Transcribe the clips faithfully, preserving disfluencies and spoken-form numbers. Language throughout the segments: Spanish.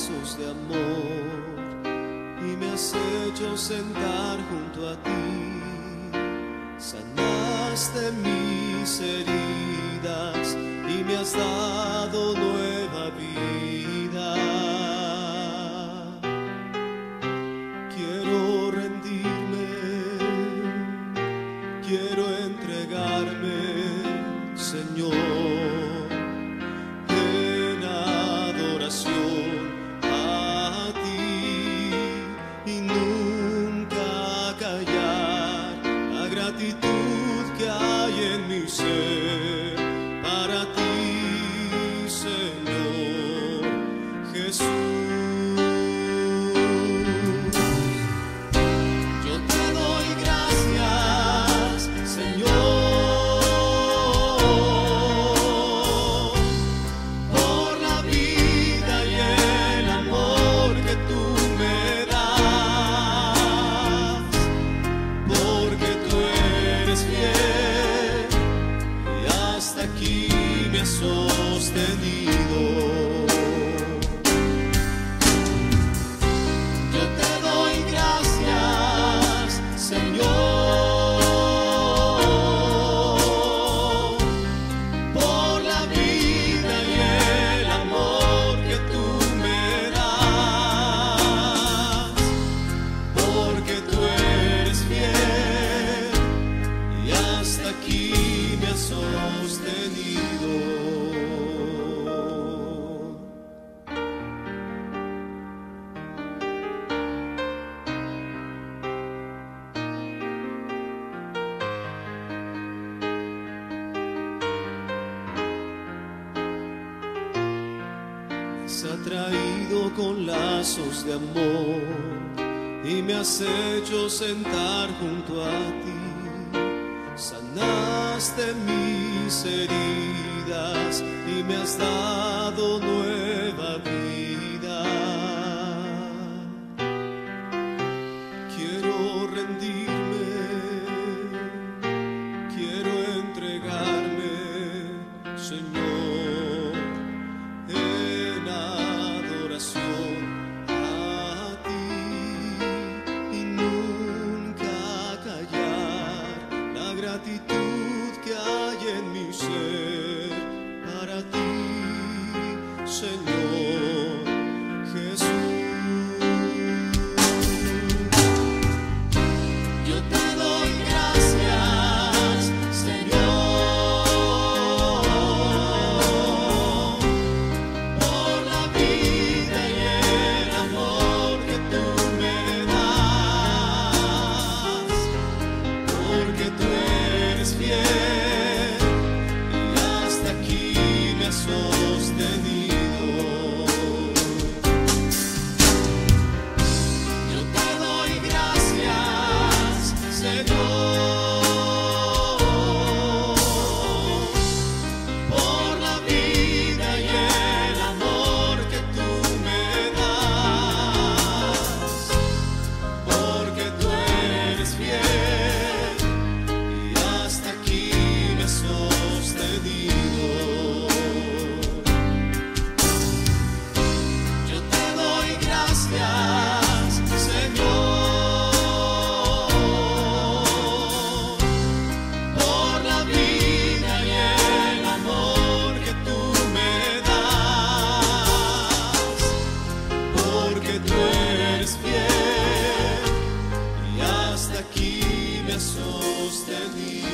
lazos de amor y me has hecho sentar junto a ti. Sanaste mis heridas y me has dado nueva vida. Quiero rendirme, quiero entregarme, Señor, en adoración a ti y nunca callar la gratitud que hay en mi ser para ti, Señor Jesús. Atraído con lazos de amor y me has hecho sentar junto a ti. Sanaste mis heridas y me has dado nueva vida. Quiero rendirme, quiero entregarme, Señor, a ti y nunca callar la gratitud que hay en mi ser para ti, Señor Jesús. Yo te doy gracias, Señor, por la vida y el amor que tú me das, porque tú eres fiel y hasta aquí me has sostenido. Yo te doy gracias, Señor, por la vida y el amor que tú me das, porque tú eres fiel y hasta aquí me has sostenido. Yo te doy gracias, Señor, por la vida y el amor que tú me das, porque tú eres fiel y hasta aquí me has sostenido.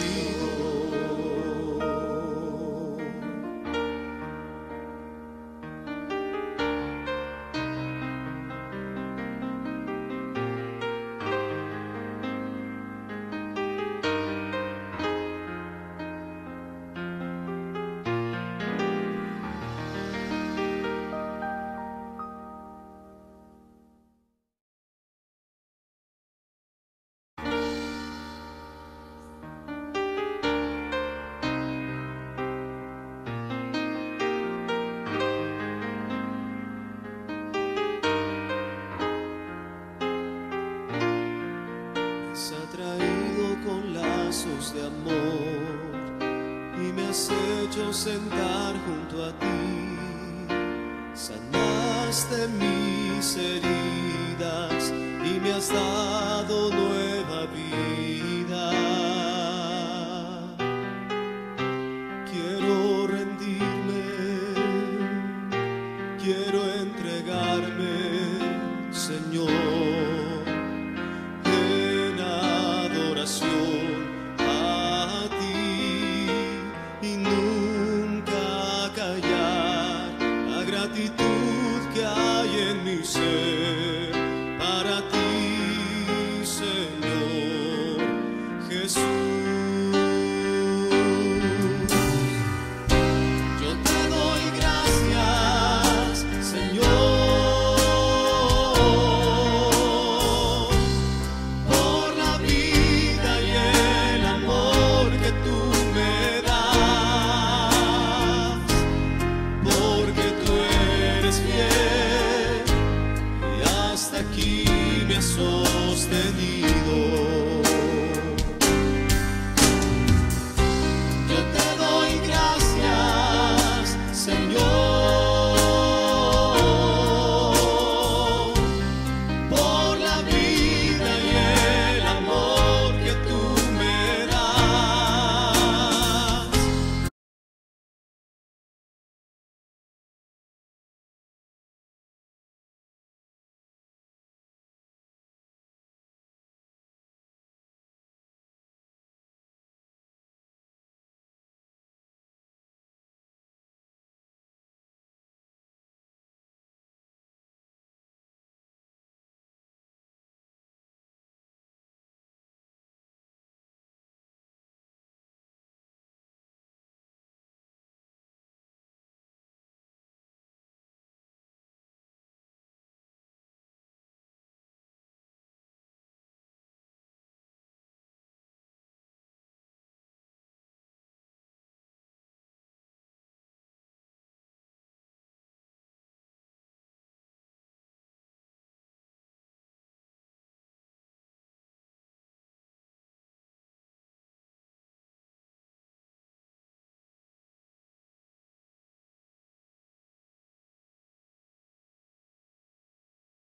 Has atraído con lazos de amor has hecho sentar junto a ti, sanar de mis heridas y me has dado nueva vida. Quiero rendirme, quiero entregarme, Señor, en adoración a ti y nunca callar la gratitud que hay en mi ser para ti, Señor Jesús. Yo te doy gracias, Señor, por la vida y el amor que tú me das, porque tú eres fiel y hasta aquí me has sostenido. Yo te doy gracias, Señor,